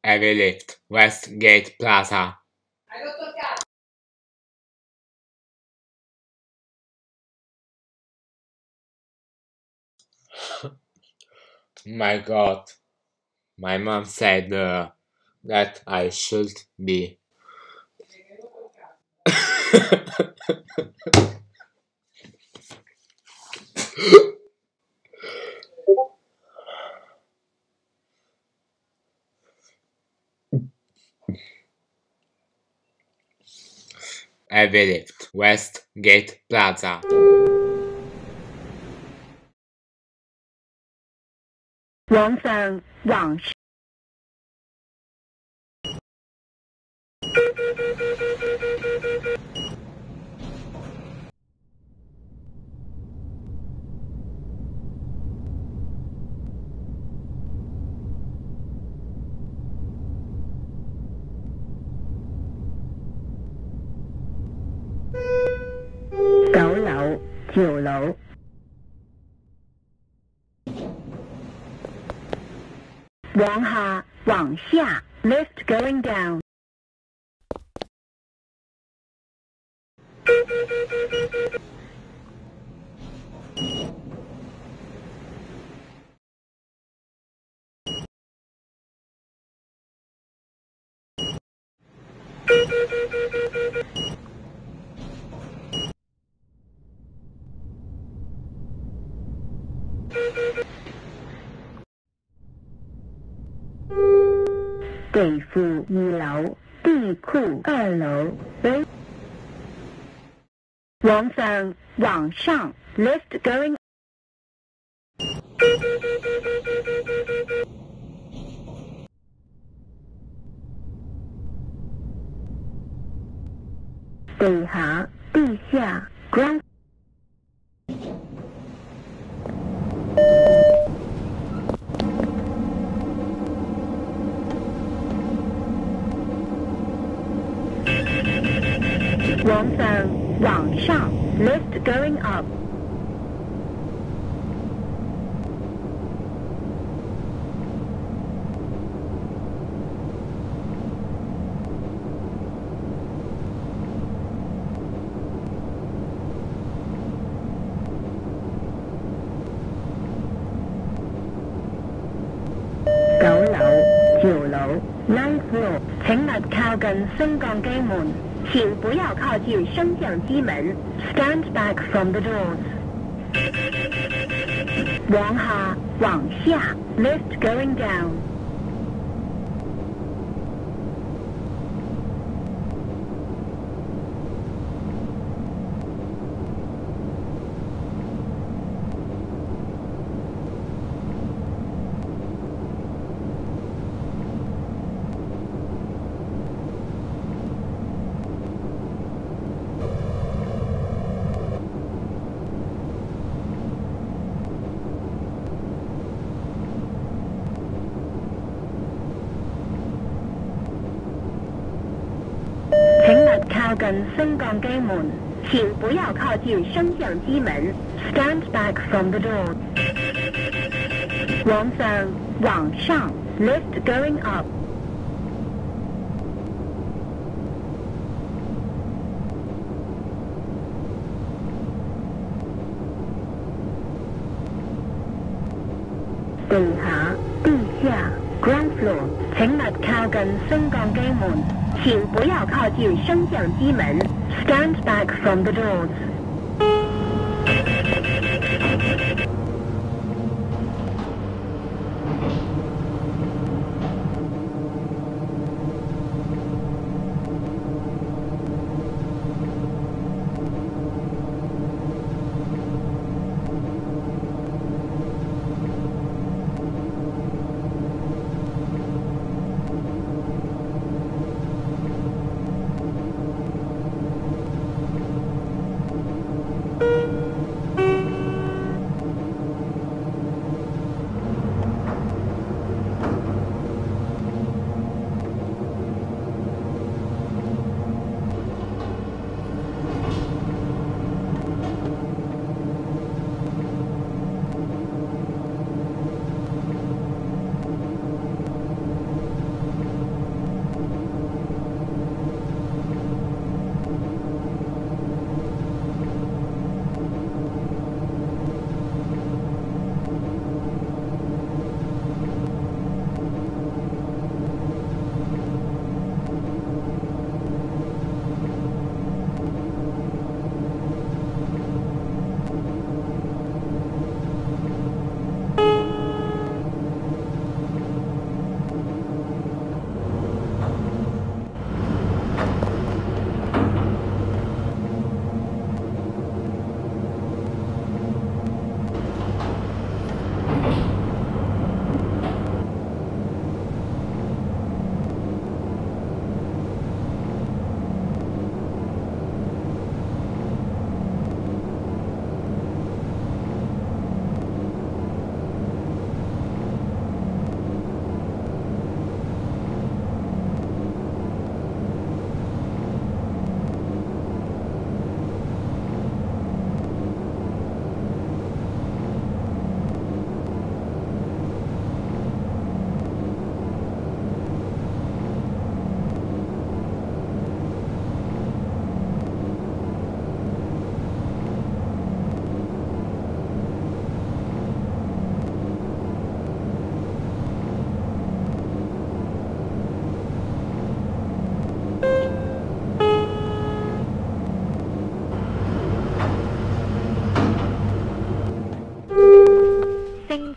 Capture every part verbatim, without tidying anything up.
EveryLift, West Gate Plaza. My God, my mom said uh, that I should be. EveryLift, West Gate Plaza. 往上往上九樓條路往下往下 lift going down 地庫二樓地庫二樓往上往上 lift going 地下地下 ground 往上往上 lift going up 九樓九樓 ninth floor 請勿靠近升降機門請不要靠近升降機門 Stand back from the doors 往下往下 Lift going down 靠近升降機門請不要靠近升降機門 Stand back from the door 往上往上 Lift going up 地下地下 ground floor 請勿靠近升降機門請不要靠近升降機門 Stand back from the doors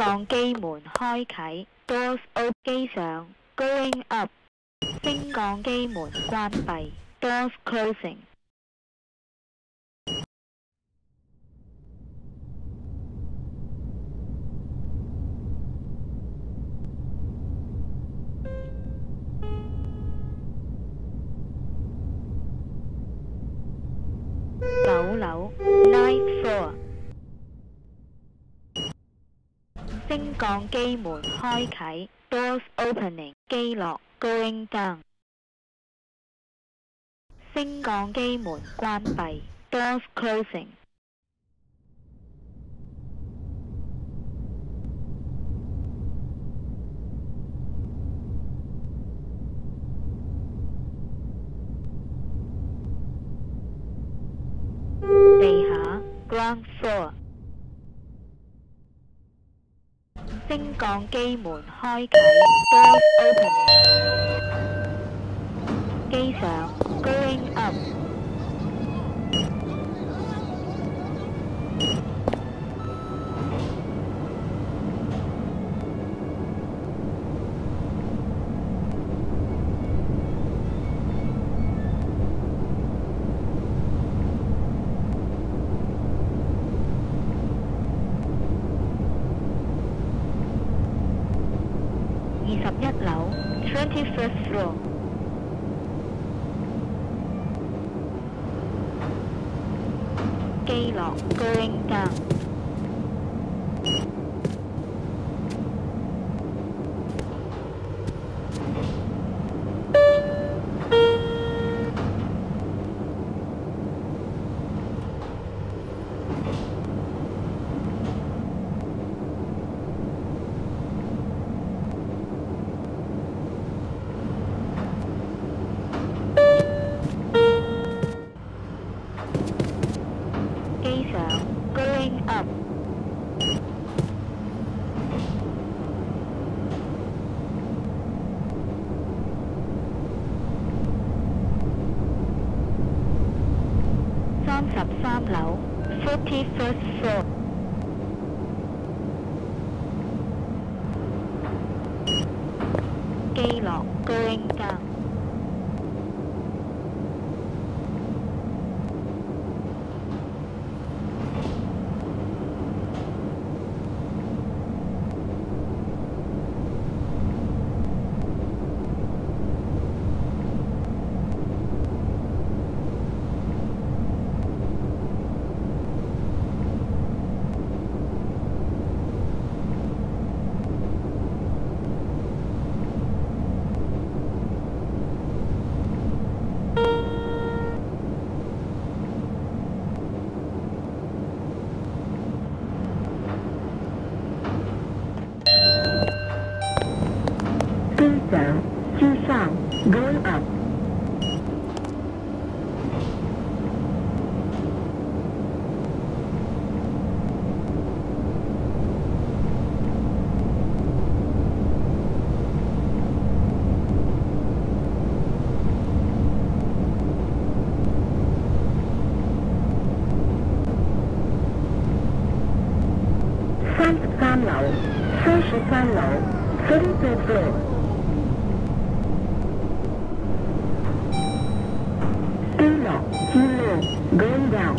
降機門開啟 ，Doors open 機上 ，Going up， 升降機門關閉 ，Doors closing。九樓 ninth floor， 升降機門開啟 ，Doors opening， 機落 ，Going down， 升降機門關閉 ，Doors closing。地下 ground floor， 升降機門開啟 ，Doors opening， 機上 going up， 二十一樓 twenty-first floor， 機落 going down， 機上 going up， 三十三樓 forty-first floor， 機落 going down。机上机上 going up， 三十三樓三十三樓 thirty-third floor， 機落機落 going down。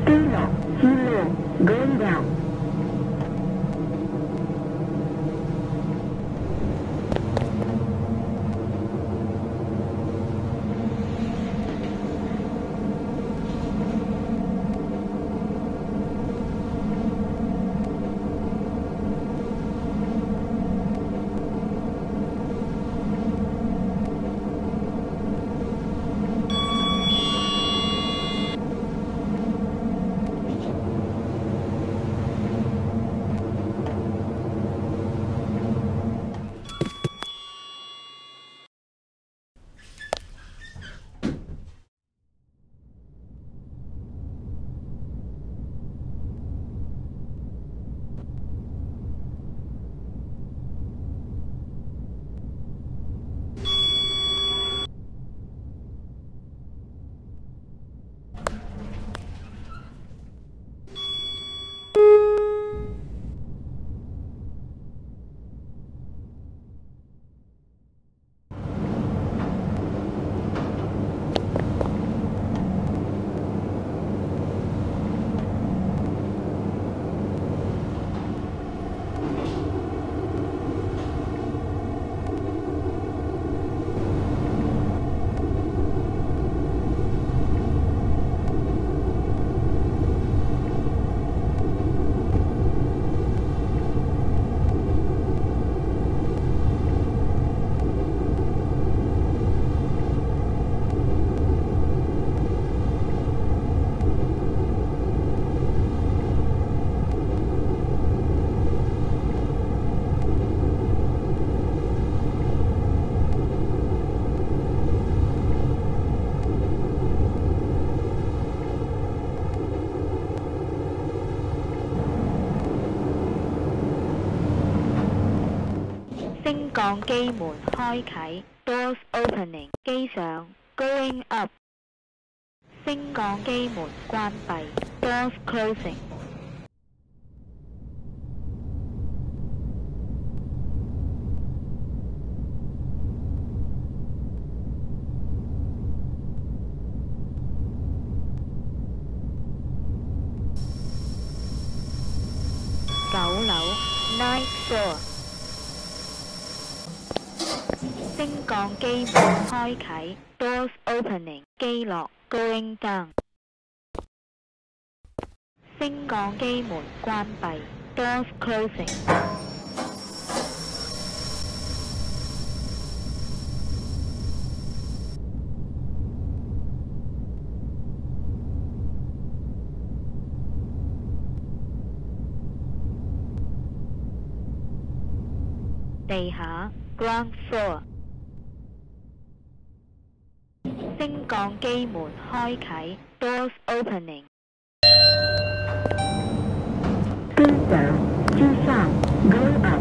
低落西路 going down。升降機門開啟 ，doors opening， 機上 going up。升降機門關閉 ，doors closing。九樓 ninth floor。升降機門開啟 ，doors opening， 機落 going down。升降機門關閉 ，doors closing。地下 ground floor。升降機門開啟 ，doors opening。機上機上 ，go up。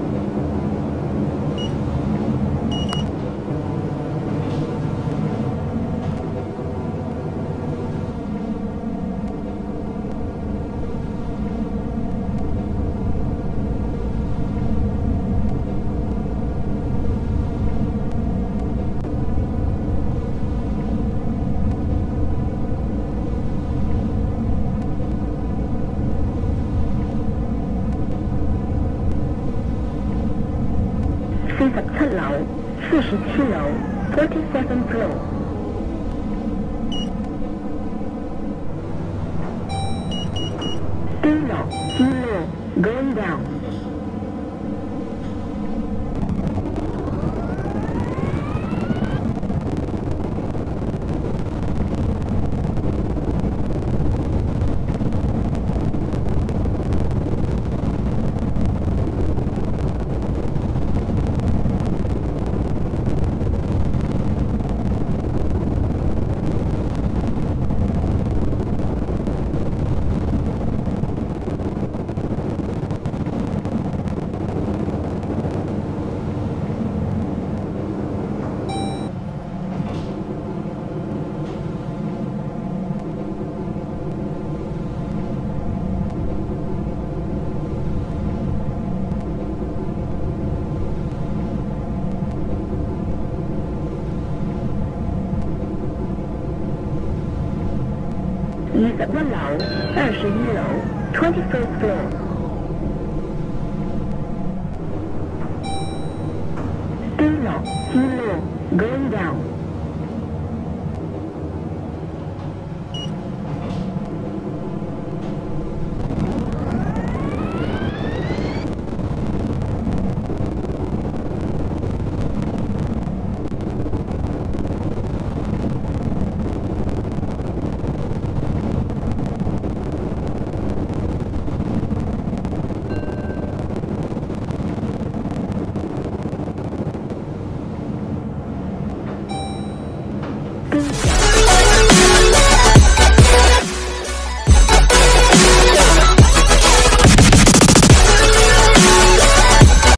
四十七樓、四十七樓 ，forty-seventh floor。低落西路 ，going down。 二十一樓、二十一樓 twenty-first floor。低落，经路 going down。